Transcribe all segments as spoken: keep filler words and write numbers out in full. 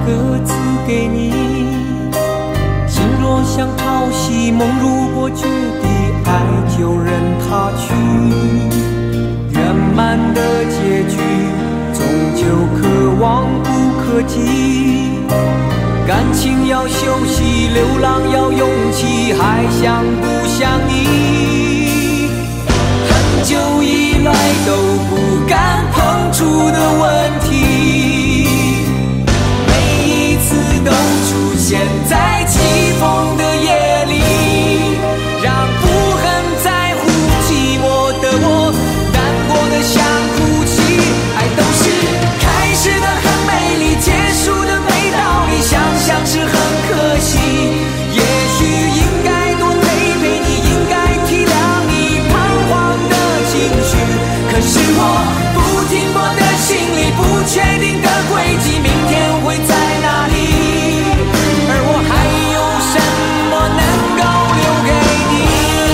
个字给你。心若像潮汐，梦如果决堤，爱就任它去。圆满的结局，终究可望不可及。感情要休息，流浪要勇气，还想不想你？很久以来都不敢碰触的问题，每一次都出现在起风的夜里，让不很在乎寂寞的我难过的想哭泣。爱都是开始的很美丽，结束的没道理，想想是很可惜。也许应该多陪陪你，应该体谅你彷徨的情绪，可是我不停泊的心里，不确定的轨迹，明天会在哪里？而我还有什么能够留给你？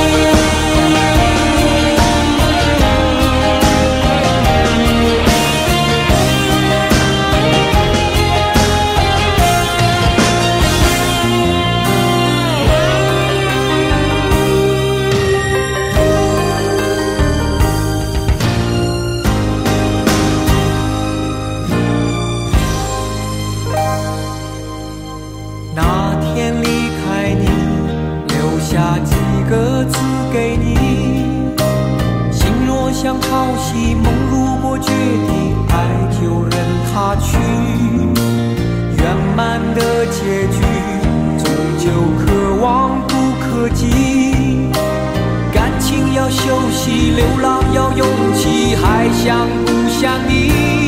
那天离开你，留下几个字给你。心若像潮汐，梦如果决堤，爱就任它去。圆满的结局，终究可望不可及。感情要休息，流浪要勇气，还想不想你？